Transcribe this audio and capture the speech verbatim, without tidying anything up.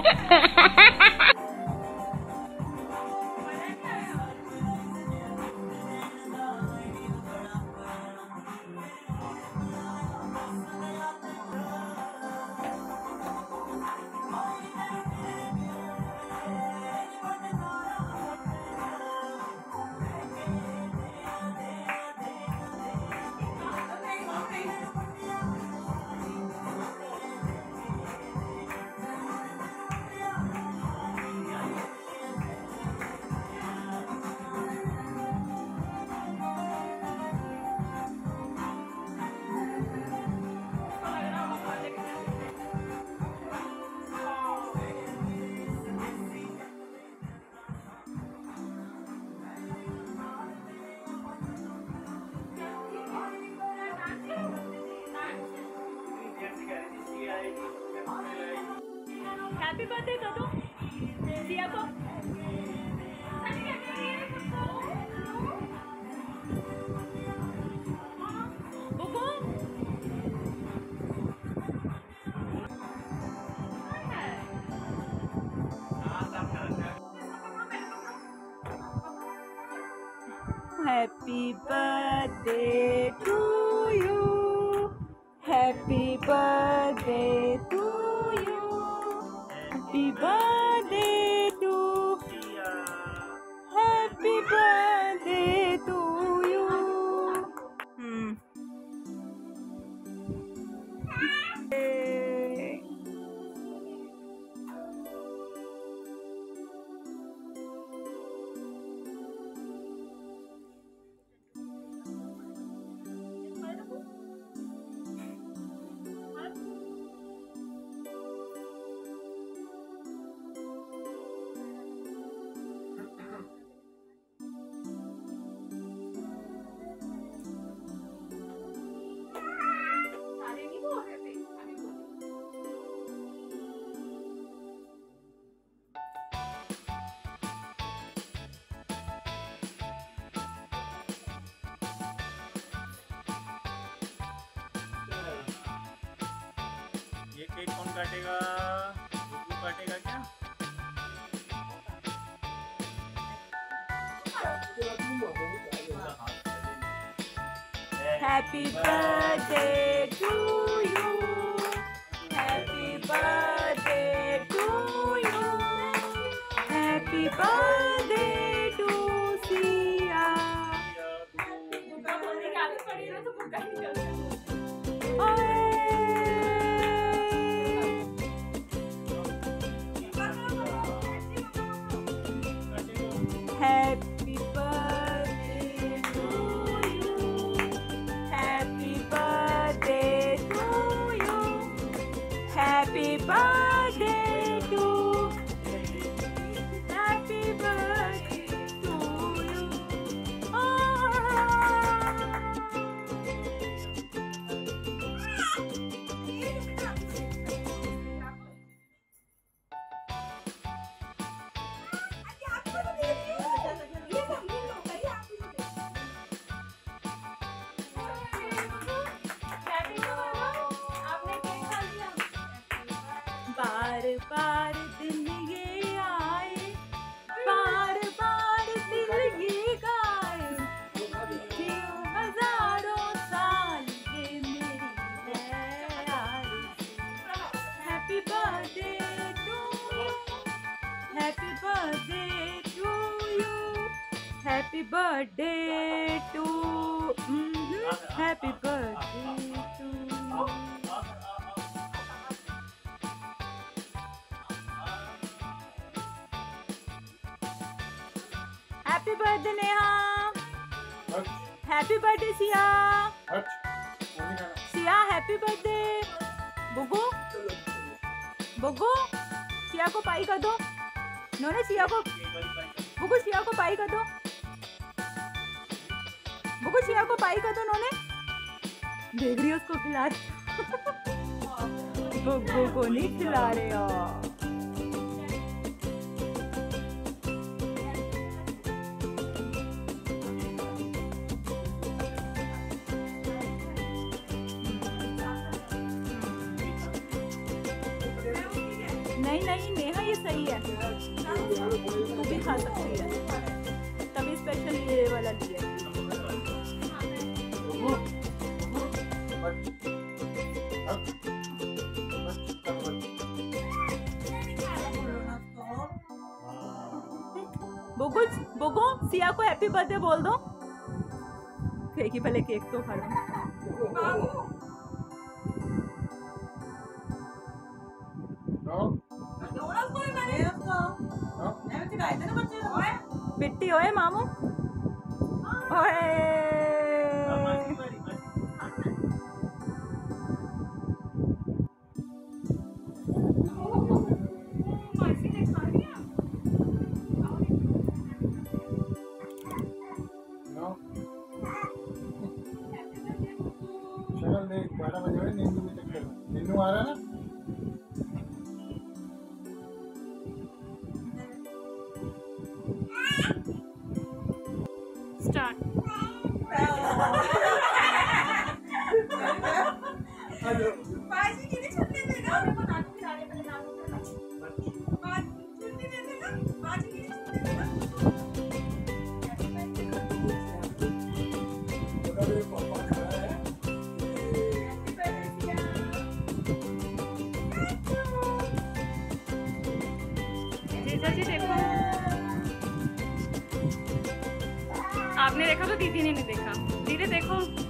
Happy birthday कर दो सिया को। Happy birthday to you, happy birthday to you, happy birthday to, happy birthday to you. हम्म cake कौन काटेगा? गुड्डू काटेगा क्या? Happy birthday to you, happy birthday to you, happy birthday to Siya. Happy birthday to you, happy birthday to you, happy birthday to, happy birthday to you. बार बार दिन ये आए, बार बार दिल ये गाए, जियो हजारों साल ये मेरी है आरज़ू। Happy birthday to you, happy birthday to you, happy birthday to, happy birthday to you. Happy birthday Neha, happy birthday Siya, Siya happy birthday. बुगू बुगू सिया को पाई कर दो, नोने सिया को, बुगू सिया को पाई कर दो, बुगू सिया को पाई कर दो नोने। देख रही हो उसको खिला बुगू को नहीं खिला रहे हो। नहीं नहीं नहीं नेहा, ये सही है, तू भी खा सकती है, तभी स्पेशल ये वाला लिया। बुगु बुगु सिया को हैप्पी बर्थडे बोल दो। फेंकी पहले केक तो खा लो। पिट्टी होए मामू ओए। बारह बजे नींद में चक्कर नींद आ रहा है ना। स्टार्ट। बाजी कितने छुट्टी देगा? मैं बता दूँ फिर आगे पहले नाम बोलना। बाजी छुट्टी दे देगा? बाजी कितने छुट्टी देगा? जीजा जी देखो, आपने देखा तो दीदी ने नहीं देखा। दीदी देखो।